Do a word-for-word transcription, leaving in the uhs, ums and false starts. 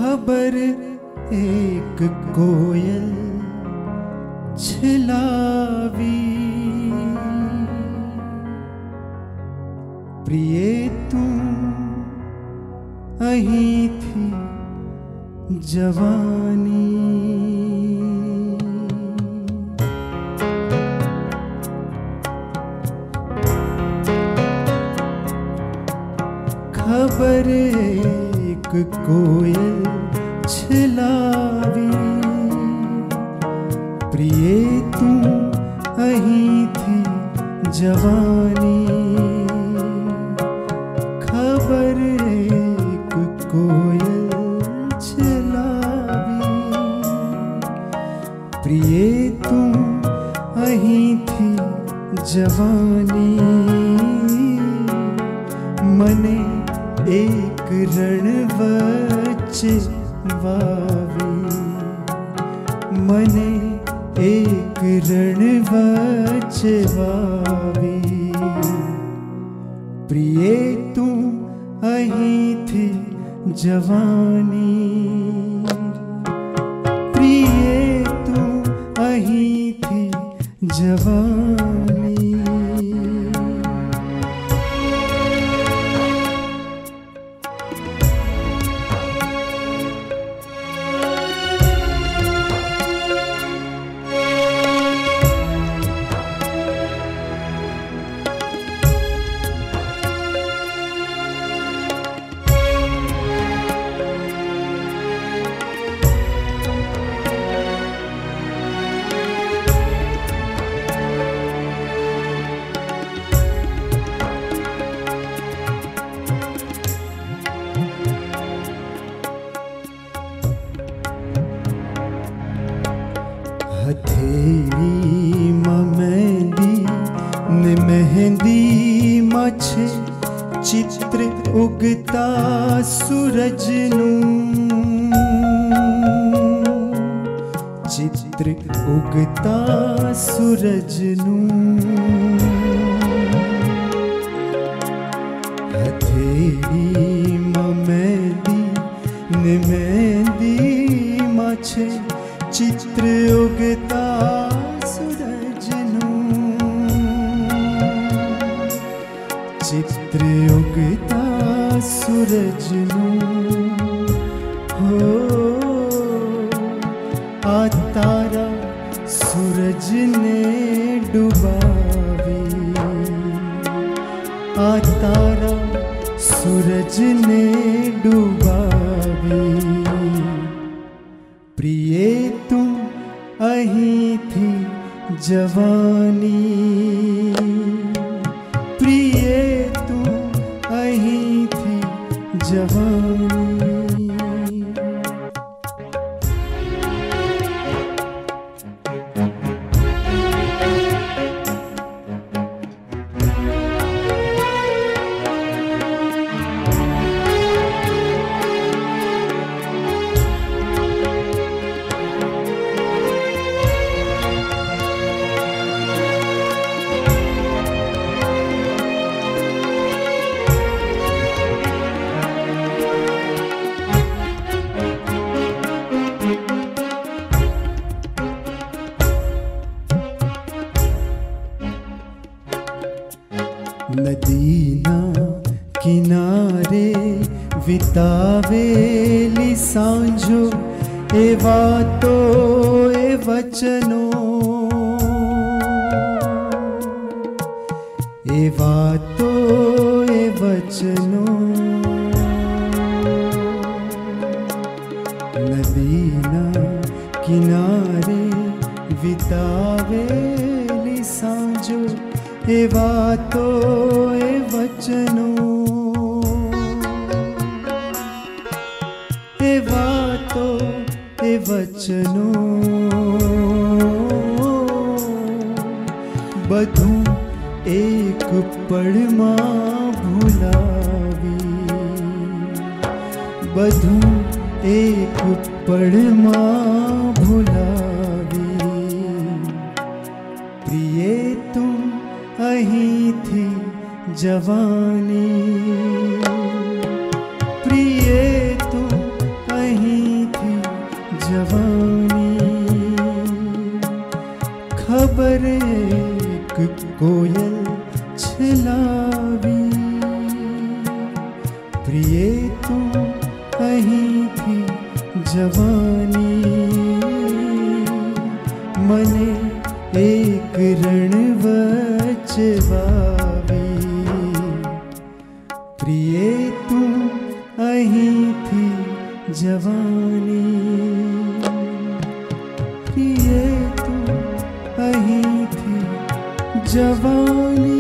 खबर एक कोयल छिलावी, प्रिये तू अहीं थी जवानी। खबर एक कोयल छिलावी, प्रिये तू अहीं थी जवानी। खबर एक कोयल छिलावी, प्रिये तू अहीं थी जवानी। मने एक रण वच्चे वावी, मने एक रण वच्चे वावी, प्रिये तू अहीं थी जवानी। प्रिये तू अहीं थी जवानी। हथेली मां मेहंदी ने मेहंदी माछे चित्र उगता सूरज नू, चित्र उगता सूरज नू। हथेली मां मेहंदी ने मेहंदी माछे चित्र उगता सूरज नू, चित्र उगता सूरज नू। हो आ तारा सूरज ने डुबावी, आ तारा सूरज ने डुबावी, प्रिये तू अहीं थी जवानी। प्रिये तू अहीं थी जवानी। नदीना किनारे वितावेली सांझो ए वातो ए वचनो, ए वातो ए वचनो। नदीना किनारे वितावेली सांझो ए वातो ए वचनो, ए वातो ए वचनो। बधू एक पड़ मां भुलावी, बधू एक पड़ मां भुलावी, प्रिये तू अहीं थी जवानी। प्रिये तू अहीं कोयल छलावी। प्रिये तू अहीं थी जवानी, मने एक रणवच वावी। प्रिये तू अहीं थी जवानी, प्रिये तू अहीं थी जवानी।